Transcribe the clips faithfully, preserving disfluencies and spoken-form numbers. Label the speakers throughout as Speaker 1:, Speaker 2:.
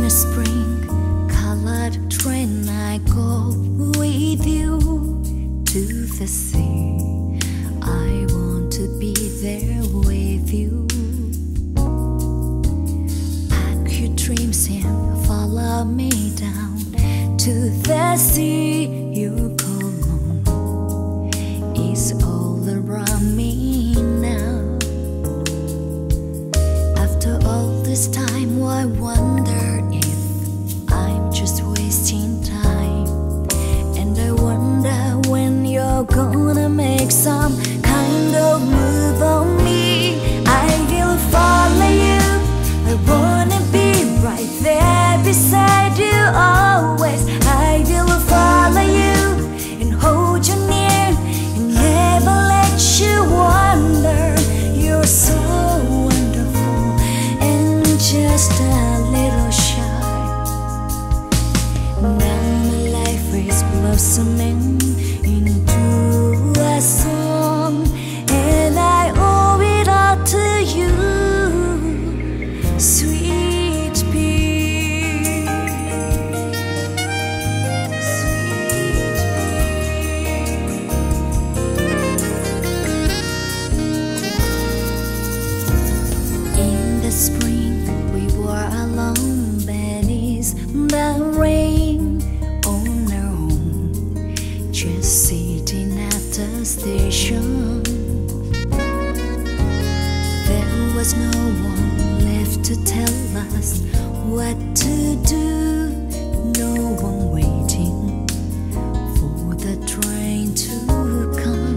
Speaker 1: a spring colored train, I go with you to the sea. I want to be there with you. Pack your dreams and follow me down to the sea. You call home, it's all around me now. After all this time, I wonder if I'm just wasting time. And I wonder when you're gonna make some kind of move on me. I will follow you, I wanna be right there beside you always. I will follow you and hold you near and never let you wander. You're so wonderful and just a little shy. Now my life is blossoming into a song, and I owe it all to you, sweet pea. Sweet pea. In the spring we were alone beneath the rain on our own, just sitting at the station. There was no one left to tell us what to do, no one waiting for the train to come.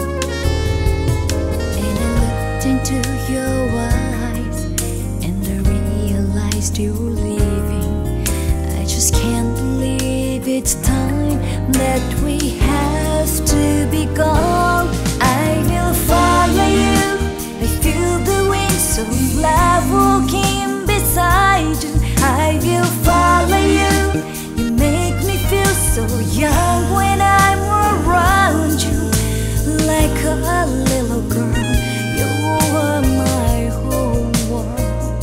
Speaker 1: And I looked into your eyes and I realized you're leaving. I just can't believe it's time that we have to be gone. I will follow you, I feel the winds of love walking beside you. I will follow you, you make me feel so young when I'm around you. Like a little girl, you are my whole world.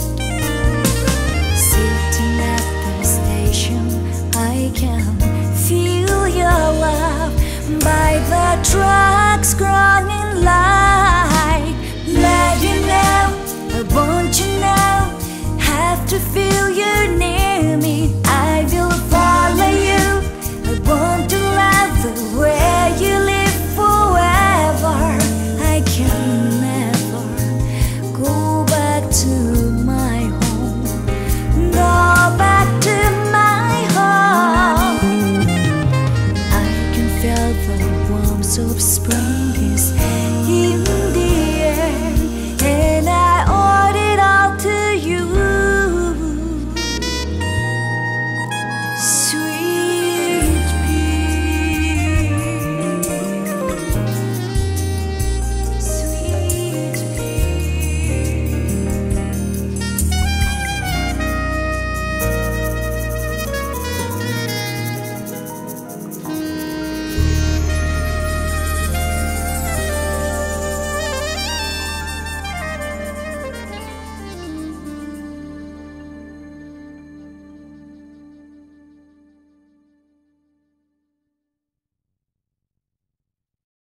Speaker 1: Sitting at the station, I can feel your love by the trucks growing light. Let you know, I want you now, have to feel you near me. I will follow you, I want to love the way you live forever. I can never go back to